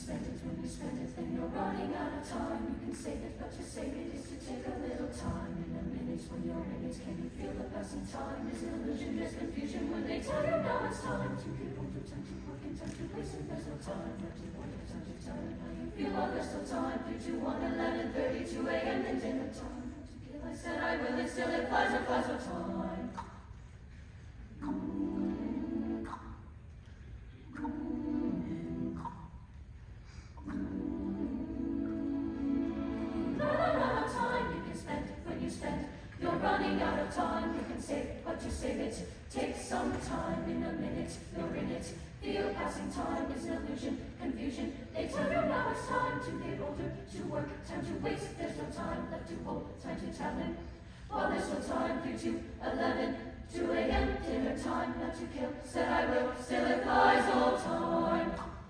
spend it, then you're running out of time. You can save it, but to save it is to take a little time. In a minute, when you're in it, can you feel the passing time? Is an illusion, just confusion when they tell you now it's time to get older, time to work and time to waste, and there's no time left to wonder, time to tell it how you feel while there's still time. 3, 2, 1, 11, 32 a.m. and dinner time. To kill, I said I will, and still it flies, no time. You're running out of time, you can save, but to save it takes some time. In a minute, you're in it. Feel passing time is an illusion, confusion. They tell you now it's time to get older, to work, time to waste. There's no time left to hold, time to tell him. While there's no time, 3, 2, 11, 2 a.m. dinner time, not to kill. Said I will, still it flies all time.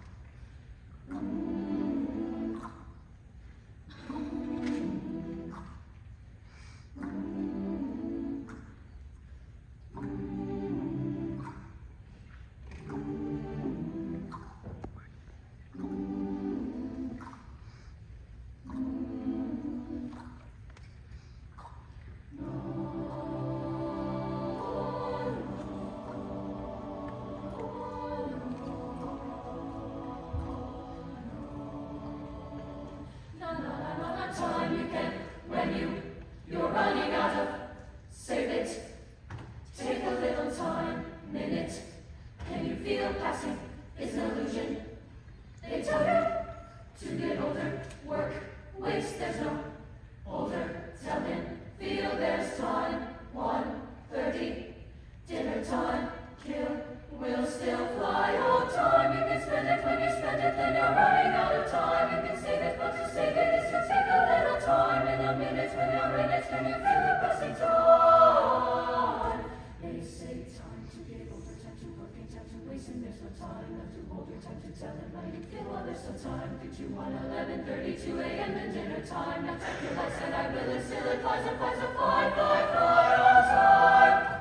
You're running out of, save it, take a little time, minute, can you feel passing, it's an illusion, they tell you to get older, work, waste, there's no older, tell him, feel there's time, 1:30, dinner time, kill, will still fly all time, you can spend it when you spend it, then you're running out of time, you can save it, but to save it is to take a little time, in a minute when you're in it, can you feel the passing time? They say time to get older, time to work and time to waste, and there's no time left to hold your time to tell them how you feel while there's no time. 3, 2, 1, 11, 32 a.m. and dinner time. Now take your life, said I will, and still it flies, and flies, and fly on time.